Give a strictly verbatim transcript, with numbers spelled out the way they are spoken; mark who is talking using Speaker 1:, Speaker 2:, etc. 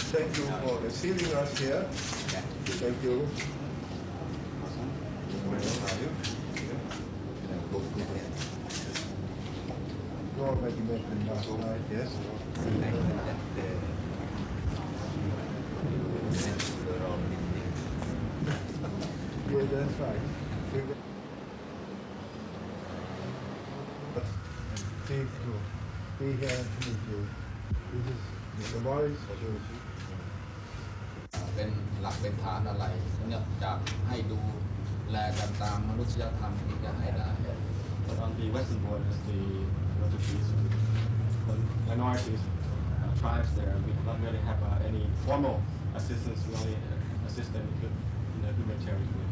Speaker 1: Thank you for receiving us here. Thank you. You already met them last night, yes? Yeah, that's right. Pleased to be here to meet you. This is Mister Morris.
Speaker 2: เป็นหลักเป็นฐานอะไรเนี่ยจะให้ดูแลกันตามมนุษยธรรมที่จะให้ได้
Speaker 3: But on the western borders, the refugees, the minorities, uh, tribes there, we don't really have uh, any formal assistance. We only uh, assist them in the humanitarian